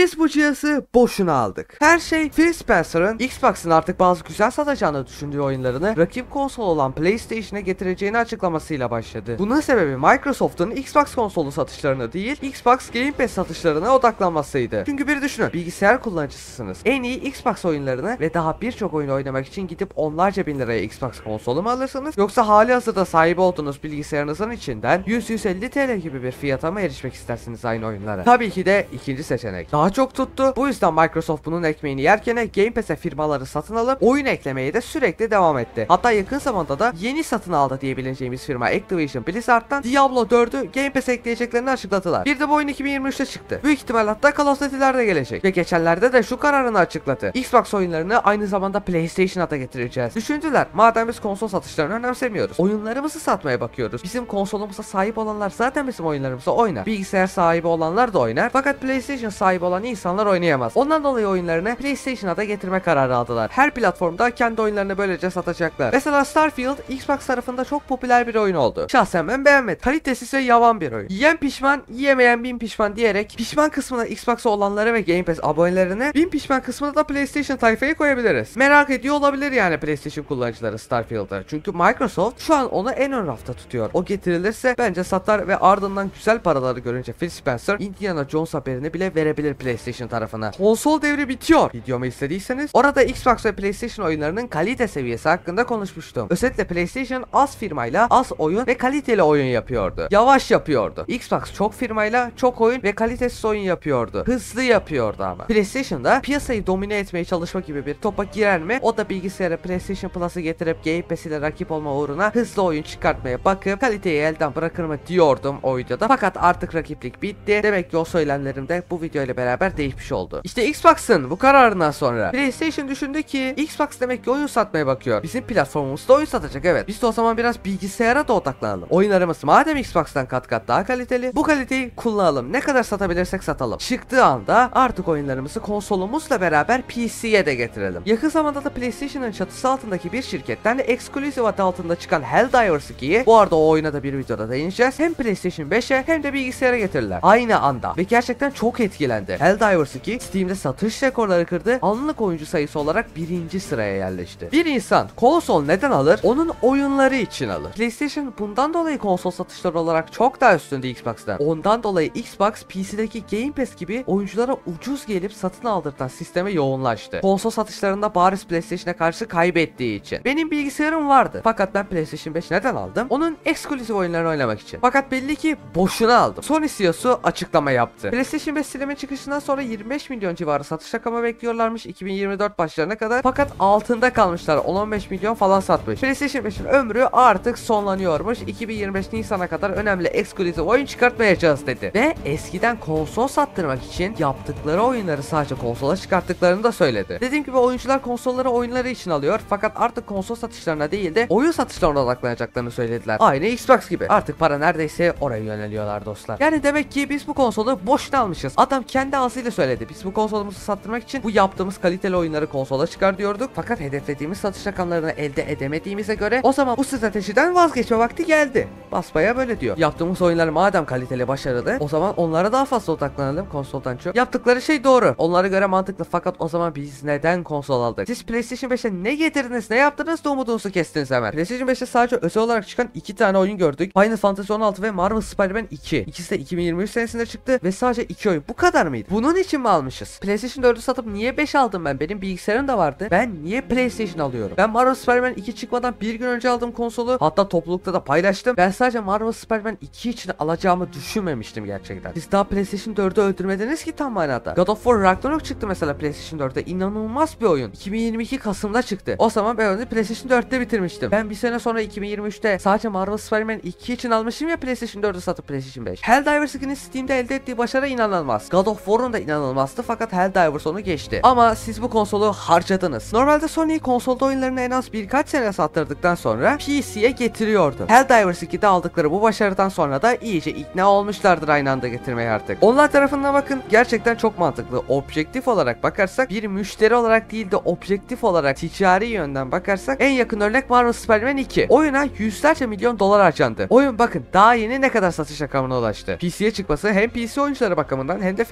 Biz bu cihazı boşuna aldık. Her şey Phil Spencer'ın Xbox'ın artık bazı güzel satacağını düşündüğü oyunlarını rakip konsol olan PlayStation'a getireceğini açıklamasıyla başladı. Bunun sebebi Microsoft'un Xbox konsolu satışlarına değil, Xbox Game Pass satışlarına odaklanmasıydı. Çünkü bir düşünün, bilgisayar kullanıcısısınız. En iyi Xbox oyunlarını ve daha birçok oyun oynamak için gidip onlarca bin liraya Xbox konsolu mu alırsınız? Yoksa hali hazırda sahip olduğunuz bilgisayarınızın içinden 100-150 TL gibi bir fiyata mı erişmek istersiniz aynı oyunlara? Tabii ki de ikinci seçenek daha çok tuttu. Bu yüzden Microsoft bunun ekmeğini yerken Game Pass'e firmaları satın alıp oyun eklemeye de sürekli devam etti. Hatta yakın zamanda da yeni satın aldı diyebileceğimiz firma Activision Blizzard'dan Diablo 4'ü Game Pass'e ekleyeceklerini açıkladılar. Bir de bu oyun 2023'te çıktı. Büyük ihtimal hatta Call of Duty'ler de gelecek. Ve geçenlerde de şu kararını açıkladı: Xbox oyunlarını aynı zamanda PlayStation'a da getireceğiz. Düşündüler, madem biz konsol satışlarını önemsemiyoruz, oyunlarımızı satmaya bakıyoruz. Bizim konsolumuza sahip olanlar zaten bizim oyunlarımızı oynar. Bilgisayar sahibi olanlar da oynar. Fakat PlayStation sahibi olan insanlar oynayamaz. Ondan dolayı oyunlarını PlayStation'a da getirme kararı aldılar. Her platformda kendi oyunlarını böylece satacaklar. Mesela Starfield Xbox tarafında çok popüler bir oyun oldu. Şahsen ben beğenmedim. Kalitesiz ve yavan bir oyun. Yiyen pişman, yiyemeyen bin pişman diyerek pişman kısmına Xbox olanları ve Game Pass abonelerine, bin pişman kısmına da PlayStation tayfayı koyabiliriz. Merak ediyor olabilir yani PlayStation kullanıcıları Starfield'ı. Çünkü Microsoft şu an onu en ön rafta tutuyor. O getirilirse bence satar ve ardından güzel paraları görünce Phil Spencer Indiana Jones haberini bile verebilir PlayStation tarafına. Konsol devri bitiyor. Videomu izlediyseniz orada Xbox ve PlayStation oyunlarının kalite seviyesi hakkında konuşmuştum. Özetle PlayStation az firmayla az oyun ve kaliteli oyun yapıyordu. Yavaş yapıyordu. Xbox çok firmayla çok oyun ve kalitesiz oyun yapıyordu. Hızlı yapıyordu ama. PlayStation'da piyasayı domine etmeye çalışma gibi bir topa girer mi? O da bilgisayara PlayStation Plus'ı getirip Game Pass ile rakip olma uğruna hızlı oyun çıkartmaya bakıp kaliteyi elden bırakır mı diyordum o videoda. Fakat artık rakiplik bitti. Demek ki o söylemlerim de bu video ile beraber değişmiş oldu. İşte Xbox'ın bu kararından sonra PlayStation düşündü ki Xbox demek ki oyun satmaya bakıyor. Bizim platformumuzda oyun satacak, evet. Biz de o zaman biraz bilgisayara da odaklanalım. Oyunlarımız madem Xbox'tan kat kat daha kaliteli, bu kaliteyi kullanalım. Ne kadar satabilirsek satalım. Çıktığı anda artık oyunlarımızı konsolumuzla beraber PC'ye de getirelim. Yakın zamanda da PlayStation'ın çatısı altındaki bir şirketten Exclusive adı altında çıkan Helldivers 2'yi, bu arada o oyuna da bir videoda değineceğiz, hem PlayStation 5'e hem de bilgisayara getirirler. Aynı anda ve gerçekten çok etkilendi. Helldivers 2 Steam'de satış rekorları kırdı. Anlık oyuncu sayısı olarak birinci sıraya yerleşti. Bir insan konsol neden alır? Onun oyunları için alır. PlayStation bundan dolayı konsol satışları olarak çok daha üstünde Xbox'tan. Ondan dolayı Xbox PC'deki Game Pass gibi oyunculara ucuz gelip satın aldırtan sisteme yoğunlaştı. Konsol satışlarında bariz PlayStation'a karşı kaybettiği için. Benim bilgisayarım vardı. Fakat ben PlayStation 5 neden aldım? Onun eksklusif oyunlarını oynamak için. Fakat belli ki boşuna aldım. Sony CEO'su açıklama yaptı. PlayStation 5 Slim'in çıkışından sonra 25 milyon civarı satış rakamı bekliyorlarmış 2024 başlarına kadar. Fakat altında kalmışlar. 10-15 milyon falan satmış. PlayStation 5'in ömrü artık sonlanıyormuş. 2025 Nisan'a kadar önemli eksklusif oyun çıkartmayacağız dedi. Ve eskiden konsol sattırmak için yaptıkları oyunları sadece konsola çıkarttıklarını da söyledi. Dediğim gibi oyuncular konsolları oyunları için alıyor. Fakat artık konsol satışlarına değil de oyun satışlarına odaklanacaklarını söylediler. Aynı Xbox gibi. Artık para neredeyse oraya yöneliyorlar dostlar. Yani demek ki biz bu konsolu boşuna almışız. Adam kendi ağzıyla söyledi. Biz bu konsolumuzu sattırmak için bu yaptığımız kaliteli oyunları konsola çıkar diyorduk. Fakat hedeflediğimiz satış rakamlarını elde edemediğimize göre o zaman bu stratejiden vazgeçme vakti geldi. Basbaya böyle diyor. Yaptığımız oyunlar madem kaliteli, başarılı, o zaman onlara daha fazla odaklanalım konsoldan çok. Yaptıkları şey doğru. Onlara göre mantıklı, fakat o zaman biz neden konsol aldık? Siz PlayStation 5'e ne getirdiniz, ne yaptınız da umudunuzu kestiniz hemen. PlayStation 5'te sadece özel olarak çıkan 2 tane oyun gördük. Final Fantasy 16 ve Marvel Spider-Man 2. İkisi de 2023 senesinde çıktı ve sadece 2 oyun. Bu kadar mıydı? Bunun için mi almışız? PlayStation 4'ü satıp niye 5 aldım ben? Benim bilgisayarım da vardı. Ben niye PlayStation alıyorum? Ben Marvel Spider-Man 2 çıkmadan bir gün önce aldım konsolu. Hatta toplulukta da paylaştım. Ben sadece Marvel Spider-Man 2 için alacağımı düşünmemiştim gerçekten. Siz daha PlayStation 4'ü öldürmediniz ki tam manada. God of War Ragnarok çıktı mesela PlayStation 4'te. İnanılmaz bir oyun. 2022 Kasım'da çıktı. O zaman ben onu PlayStation 4'te bitirmiştim. Ben bir sene sonra 2023'te sadece Marvel Spider-Man 2 için almışım ya PlayStation 4'ü satıp PlayStation 5. Helldivers 2'nin Steam'de elde ettiği başarı inanılmaz. God of War'un da inanılmazdı fakat Helldivers onu geçti. Ama siz bu konsolu harcadınız. Normalde Sony konsolda oyunlarını en az birkaç sene sattırdıktan sonra PC'ye getiriyordu. Helldivers 2'de aldıkları bu başarıdan sonra da iyice ikna olmuşlardır aynı anda getirmeye artık. Onlar tarafından bakın, gerçekten çok mantıklı. Objektif olarak bakarsak, bir müşteri olarak değil de objektif olarak ticari yönden bakarsak en yakın örnek Marvel Spider-Man 2. Oyuna yüzlerce milyon dolar harcandı. Oyun bakın daha yeni ne kadar satış rakamına ulaştı. PC'ye çıkması hem PC oyuncuları bakımından hem de firmaların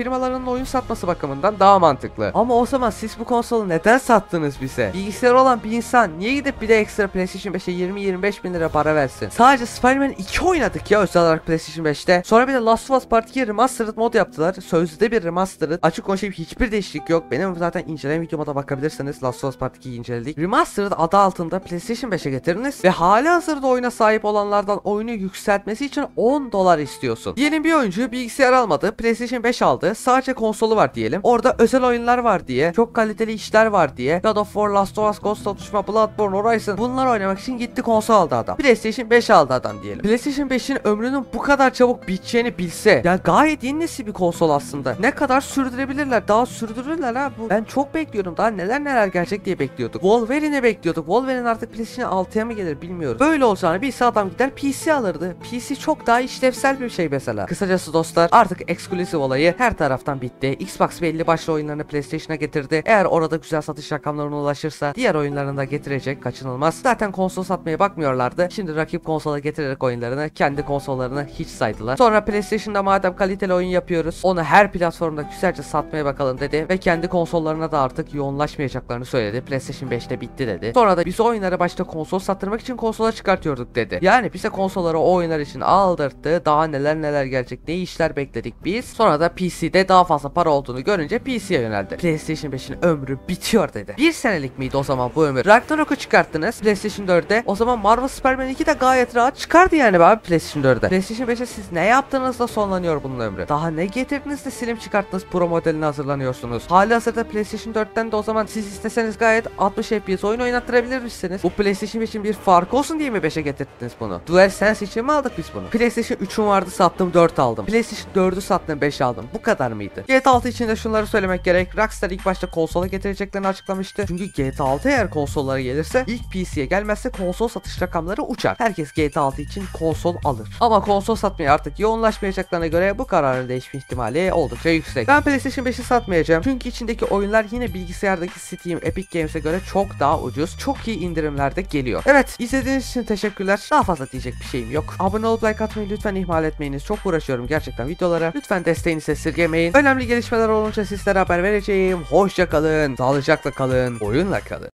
konsollarının oyun satması bakımından daha mantıklı. Ama o zaman siz bu konsolu neden sattınız bize? Bilgisayarı olan bir insan niye gidip bir de ekstra PlayStation 5'e 20-25 bin lira para versin? Sadece Spider-Man 2 oynadık ya özel olarak PlayStation 5'te. Sonra bir de Last of Us Part 2 Remastered mod yaptılar. Sözde bir Remastered. Açık konuşayım, hiçbir değişiklik yok. Benim zaten inceleme videoma da bakabilirsiniz. Last of Us Part 2'yi inceledik. Remastered adı altında PlayStation 5'e getiriniz ve hali hazırda oyuna sahip olanlardan oyunu yükseltmesi için $10 istiyorsun. Diyelim bir oyuncu bilgisayar almadı, PlayStation 5 aldı, sadece konsolu var diyelim. Orada özel oyunlar var diye, çok kaliteli işler var diye, God of War, Last of Us, Ghost of Tsushima, Bloodborne, Horizon, bunlar oynamak için gitti konsol aldı adam. PlayStation 5 aldı adam diyelim. PlayStation 5'in ömrünün bu kadar çabuk biteceğini bilse, ya gayet yeni nesil bir konsol aslında. Ne kadar sürdürebilirler? Daha sürdürürler ha bu. Ben çok bekliyorum. Daha neler gelecek diye bekliyorduk. Wolverine'i bekliyorduk. Wolverine artık PlayStation 6'ya mı gelir bilmiyorum. Böyle olacağını bilse adam gider PC alırdı. PC çok daha işlevsel bir şey mesela. Kısacası dostlar, artık eksklusif olayı her taraftan bitti. Xbox belli başlı oyunlarını PlayStation'a getirdi. Eğer orada güzel satış rakamlarına ulaşırsa diğer oyunlarını da getirecek, kaçınılmaz. Zaten konsol satmaya bakmıyorlardı. Şimdi rakip konsola getirerek oyunlarını, kendi konsollarını hiç saydılar. Sonra PlayStation'da madem kaliteli oyun yapıyoruz, onu her platformda güzelce satmaya bakalım dedi ve kendi konsollarına da artık yoğunlaşmayacaklarını söyledi. PlayStation 5'te bitti dedi. Sonra da biz oyunları başta konsol sattırmak için konsola çıkartıyorduk dedi. Yani bize konsolları o oyunlar için aldırttı. Daha neler gelecek, ne işler bekledik biz. Sonra da PC'de daha fazla para olduğunu görünce PC'ye yöneldi. PlayStation 5'in ömrü bitiyor dedi. Bir senelik miydi o zaman bu ömür? Ragnarok'u çıkarttınız PlayStation 4'e. O zaman Marvel Spider-Man 2 de gayet rahat çıkardı yani abi PlayStation 4'e. PlayStation 5'e siz ne yaptığınız da sonlanıyor bunun ömrü. Daha ne getirdiniz de Slim çıkarttınız, Pro modeline hazırlanıyorsunuz. Hali hazırda PlayStation 4'ten de o zaman siz isteseniz gayet 60 FPS oyun oynattırabilirsiniz. Bu PlayStation 5'in bir farkı olsun diye mi 5'e getirdiniz bunu? DualSense için mi aldık biz bunu? PlayStation 3'üm vardı, sattım 4 aldım. PlayStation 4'ü sattım 5 aldım. Bu kadar mıydı? GTA 6 için de şunları söylemek gerek. Rockstar ilk başta konsola getireceklerini açıklamıştı. Çünkü GTA 6 eğer konsollara gelirse, ilk PC'ye gelmezse konsol satış rakamları uçar. Herkes GTA 6 için konsol alır. Ama konsol satmaya artık yoğunlaşmayacaklarına göre bu kararın değişme ihtimali oldukça yüksek. Ben PlayStation 5'i satmayacağım. Çünkü içindeki oyunlar yine bilgisayardaki Steam, Epic Games'e göre çok daha ucuz. Çok iyi indirimlerde geliyor. Evet, izlediğiniz için teşekkürler. Daha fazla diyecek bir şeyim yok. Abone olup like atmayı lütfen ihmal etmeyiniz. Çok uğraşıyorum gerçekten videolara. Lütfen desteğinizi esirgemeyin. Önemli gelişmeler olunca sizlere haber vereceğim. Hoşça kalın, sağlıcakla kalın, oyunla kalın.